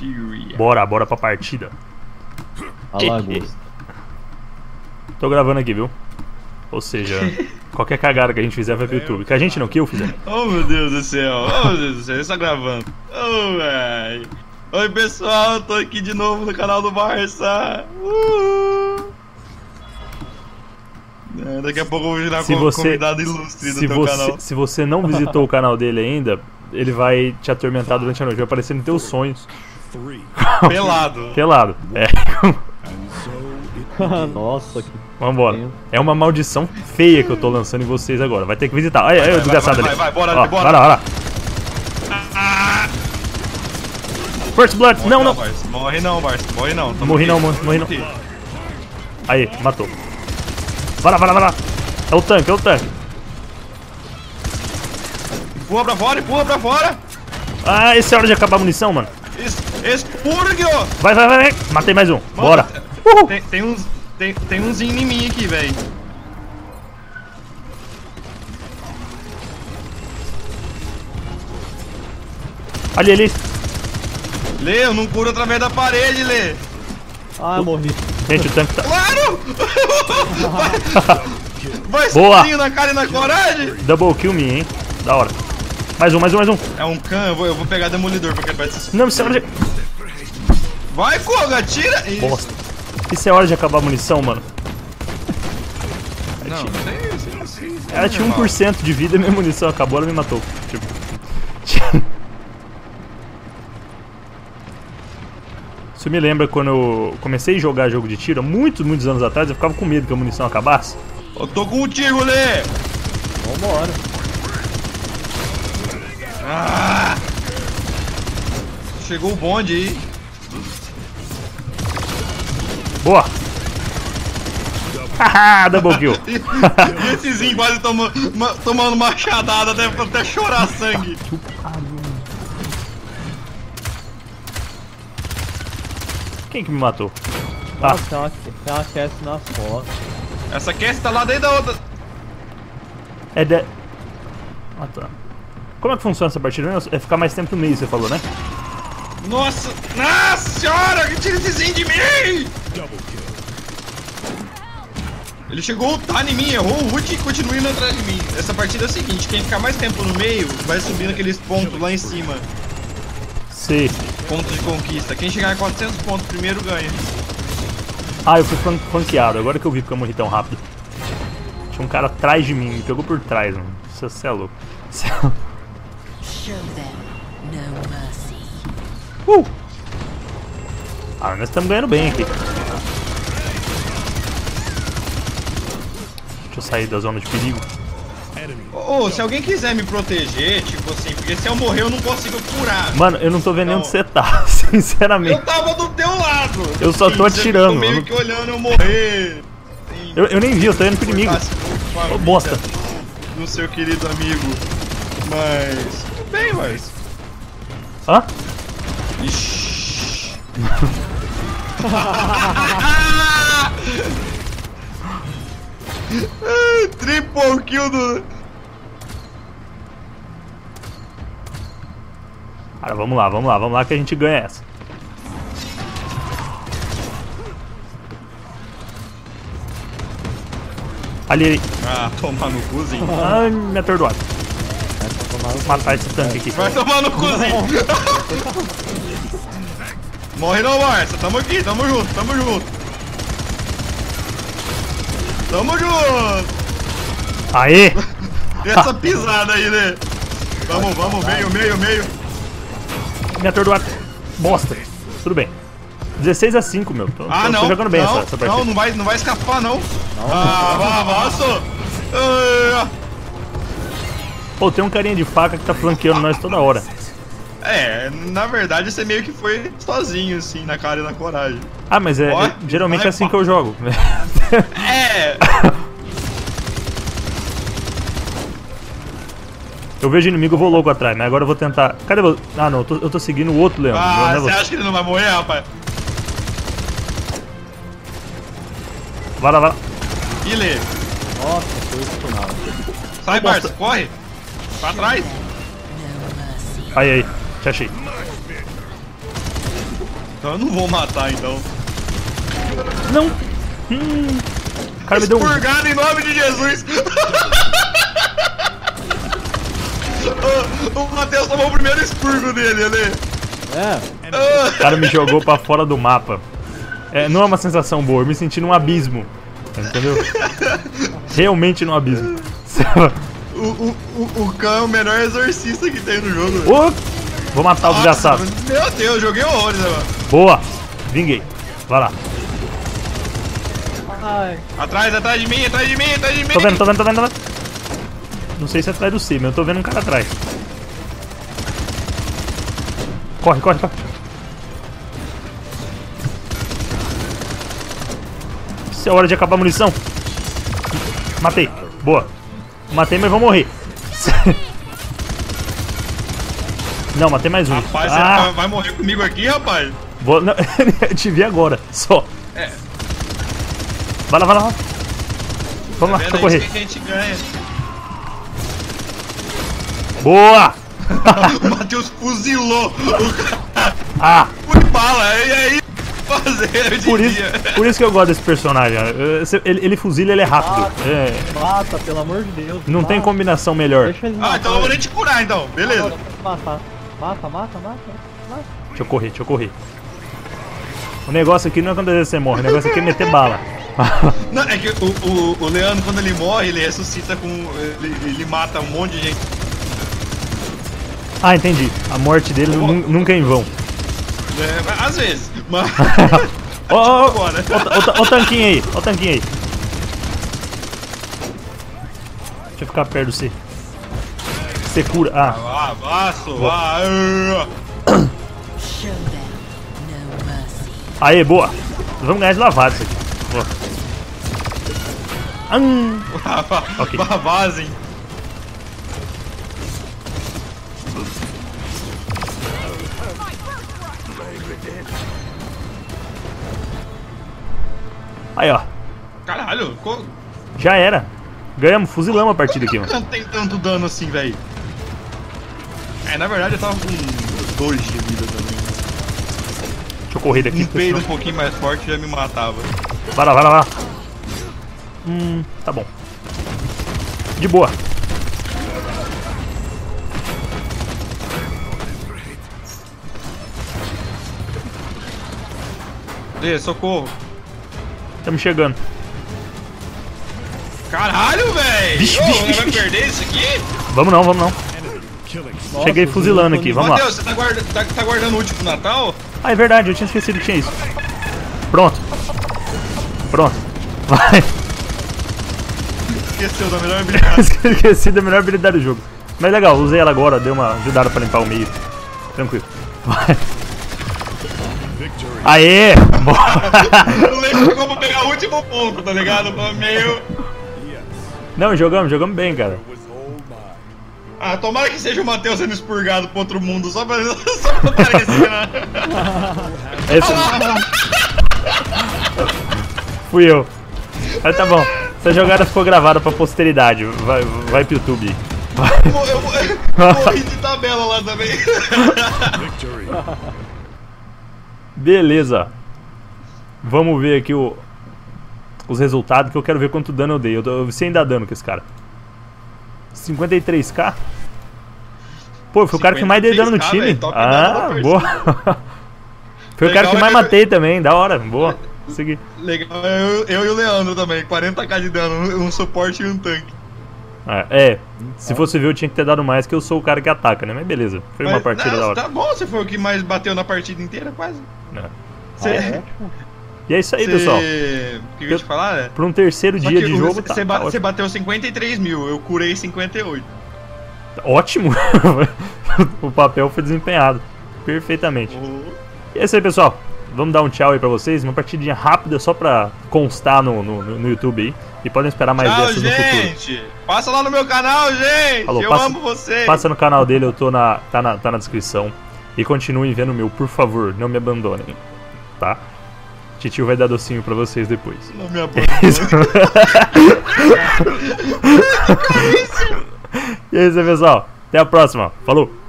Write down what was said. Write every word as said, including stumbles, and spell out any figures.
Bora, bora pra partida. Alagoas. Tô gravando aqui, viu? Ou seja, qualquer cagada que a gente fizer vai pro YouTube. Que a gente não, que eu fizer. Oh meu Deus do céu, oh meu Deus do céu, ele está gravando. Oh, velho. Oi pessoal, eu tô aqui de novo no canal do Barça. Uh! É, daqui a pouco eu vou virar se você, convidado ilustre do se teu você, canal. Se você não visitou o canal dele ainda, ele vai te atormentar durante a noite. Vai aparecer nos teus sonhos. Pelado. Pelado, é. Nossa, que... Vambora. É uma maldição feia que eu tô lançando em vocês agora. Vai ter que visitar. Aí, aí, o desgraçado ali. Vai, vai, bora, Ó, bora. Vai lá, vai lá. First Blood, Morre não, não. Barça. Morre não, Barça. Morre não. Tamo Morri aqui. não, morri, morri não. Aí, matou. Vai lá, vai lá, vai lá. É o tanque, é o tanque. Empurra pra fora, empurra pra fora. Ah, esse é hora de acabar a munição, mano. Es Expurgue! Vai, vai, vai, vai. Matei mais um. Mano, Bora. Uhul. Tem, tem uns. Tem, tem uns em mim aqui, velho. Ali, ali. Lê, eu não curo através da parede, Lê. Ah, eu morri. Gente, o tanque tá... Claro! Vai, vai Boa. sozinho na cara e na coragem. Double kill me, hein. Da hora. Mais um, mais um, mais um. É um can, eu vou, eu vou pegar demolidor porque ele vai ser. Não, isso é hora de... Vai, Koga, tira! Isso. Bosta. Isso é hora de acabar a munição, mano. Não, não tem isso, não sei. Ela tinha um por cento de vida e minha munição acabou, ela me matou. Tipo... Isso me lembra quando eu comecei a jogar jogo de tiro, muitos, muitos anos atrás, eu ficava com medo que a munição acabasse. Eu tô contigo, Lê! Vambora. Ah! Chegou o bonde aí. Boa! Haha, double kill. E, e essezinho quase toma, ma, tomando machadada até, até chorar sangue. Quem que me matou? Ah, Nossa, tem uma, tem uma cast nas costas. Essa cast tá lá dentro da outra. é de... Ah, tá. Como é que funciona essa partida? É ficar mais tempo no meio, você falou, né? Nossa! Nossa senhora! Que tira essezinho de mim! Ele chegou a ultar em mim, errou o ult e continua indo atrás de mim. Essa partida é o seguinte, quem ficar mais tempo no meio vai subir naqueles pontos lá em cima. Sei. Pontos de conquista. Quem chegar a quatrocentos pontos primeiro ganha. Ah, eu fui flan- flanqueado, agora que eu vi porque eu morri tão rápido. Tinha um cara atrás de mim, me pegou por trás, mano. Você, você é louco. Você é... Show them no mercy. Uh! Ah, nós estamos ganhando bem aqui. Deixa eu sair da zona de perigo. Ô, ô, se alguém quiser me proteger, tipo assim, porque se eu morrer eu não consigo curar. Mano, eu não tô vendo nem Não. onde você tá, sinceramente. Eu tava do teu lado. Eu só tô Sim, atirando, Eu tô meio eu não- que olhando eu morrer. Sim, Eu, eu nem vi, eu tô indo pro inimigo. cortasse com a Ô, vida bosta. Do seu querido amigo. Mas. Tudo bem, mas. Hã? Ixi. Triple kill do. Cara, vamos lá, vamos lá, vamos lá que a gente ganha essa. Ali, ali. Ah, tomar no cuzinho. Ai, me atordoado. Vou matar esse tanque aqui. Vai tomar no cozinho. Morre não, Barça. Tamo aqui, tamo junto, tamo junto. Tamo junto. Aê! E essa pisada aí, né? Vamos, vamos, meio, meio, meio. Me atordoado. Bosta. Tudo bem. dezesseis a cinco, meu. Tô, Ah, tô, não. tô jogando bem não, essa, essa partida. não, não vai, não vai escapar, não. Ah, vá, avanço. Ah, Pô, tem um carinha de faca que tá flanqueando nós toda hora. É, na verdade você meio que foi sozinho, assim, na cara e na coragem. Ah, mas é, Ó, é- geralmente vai, é assim pá. que eu jogo. É. Eu vejo inimigo, eu vou logo atrás, mas agora eu vou tentar... Cadê você? Ah, não, eu tô, eu tô seguindo o outro Leandro. Ah, não é você você. acha que ele não vai morrer, rapaz? Vai lá, vai lá. Ih, Lê. Nossa, foi estunado. Sai, bosta. Barça, corre. Pra trás. No mercy. Aí, aí, te achei. Então eu não vou matar, então. Não! Hum. O cara me deu um... Expurgado em nome de Jesus! o, o Matheus tomou o primeiro expurgo dele ali. É. O cara me jogou pra fora do mapa. É, não é uma sensação boa, eu me senti num abismo. Entendeu? Realmente num abismo. o, o, o, o Khan é o melhor exorcista que tem no jogo. Oh, vou matar o desgraçado. Meu Deus, joguei horrores, né, mano? Boa! Vinguei. Vai lá. Ai. Atrás, atrás de mim, atrás de mim, atrás de mim. Tô vendo, tô vendo, tô vendo, tô vendo. Não sei se é atrás do C, mas eu tô vendo um cara atrás. Corre, corre, corre. Isso é hora de acabar a munição. Matei. Boa. Matei, mas vou morrer. Não, matei mais um. Rapaz, ah. você vai morrer comigo aqui, rapaz? Vou... Não, eu te vi agora, só. É. Vai lá, vai lá. Vamos lá, deixa eu correr. Que a gente ganha. Boa! O Matheus fuzilou o cara. Ah! Fui bala, e aí fazer de Por isso, dia. por isso que eu gosto desse personagem. Ele, ele fuzila, ele é rápido. Mata, É, mata, pelo amor de Deus. não tem mata. combinação melhor. Deixa ele Ah, matar. então eu vou nem te curar, então. Beleza. Agora, Matar. Mata, mata, mata. Mata. Deixa eu correr, deixa eu correr. O negócio aqui não é quando às vezes você morre, o negócio aqui é meter bala. Não, é que o, o, o Leandro, quando ele morre, ele ressuscita com... Ele, ele mata um monte de gente. Ah, entendi. A morte dele nu- nunca é em vão. É, às vezes, mas... Ó, ó, ó, Agora. ó, ó o tanquinho aí, ó o tanquinho aí. Deixa eu ficar perto do C. Você cura. Ah, Vá, vaso, vá. Show them no mercy. aê, boa. Vamos ganhar de lavado isso aqui. Boa. Hum. Ok. Vá, vazem. Aí, ó. Caralho, co- Já era. Ganhamos, fuzilamos a partida aqui, mano. não tem tanto dano assim, velho. É, na verdade eu tava com dois de vida também. Deixa eu correr daqui. Um peido um pessoal. pouquinho mais forte já me matava. Vai lá, vai lá, vai lá. Hum, tá bom. De boa. Ê, socorro. Estamos chegando. Caralho, velho! Vixe, Ô, vixe, vai vixe, perder isso aqui? Vamos não, vamos não. Nossa, Cheguei fuzilando aqui, vamos lá. Matheus, você tá, guarda, tá, tá guardando o último Natal? Ah, é verdade, eu tinha esquecido que tinha isso. Pronto. Pronto. Vai. Esqueceu da melhor habilidade. Esqueci da melhor habilidade do jogo. Mas legal, usei ela agora, deu uma ajudada pra limpar o meio. Tranquilo. Vai. Aê! Eu lembro como pegar o último ponto, tá ligado? Foi meio... Não, jogamos, jogamos bem, cara. Ah, tomara que seja o Matheus sendo expurgado pro outro mundo, só pra, só pra parecer, né? Esse... Fui eu. Mas tá bom. Essa jogada ficou gravada pra posteridade. Vai, vai pro YouTube. Vai. Eu, eu, eu morri de tabela lá também. Beleza. Vamos ver aqui o, os resultados, que eu quero ver quanto dano eu dei. Eu, tô, eu sei ainda dano com esse cara. cinquenta e três k? Pô, foi o cara que mais deu dano no cinquenta e três K, time. velho, top dano Ah, da boa. Foi o cara Legal que é mais que- matei também. Da hora, boa. Segui. Legal, eu, eu e o Leandro também, quarenta k de dano, um suporte e um tanque. Ah, é, se fosse ver eu tinha que ter dado mais, que eu sou o cara que ataca, né? Mas beleza, foi uma Mas, partida não, da hora. Tá bom, você foi o que mais bateu na partida inteira, quase. É. Você, é? E é isso aí, você- pessoal. O que eu ia te falar, né? Pra um terceiro Só dia que de o- jogo, você, tá, você tá ba- você ótimo. bateu cinquenta e três mil, eu curei cinquenta e oito. Ótimo! O papel foi desempenhado perfeitamente. E é isso aí, pessoal. Vamos dar um tchau aí pra vocês. Uma partidinha rápida só pra constar no, no, no YouTube aí. E podem esperar mais Tchau, dessas no futuro. gente! Passa lá no meu canal, gente! Falou, eu passa- amo vocês! Passa no canal dele, eu tô na, tá, na, tá na descrição. E continuem vendo o meu, por favor, não me abandonem. Tá? Titio vai dar docinho pra vocês depois. Não me Isso. abandone. E é isso aí, pessoal. Até a próxima. Falou!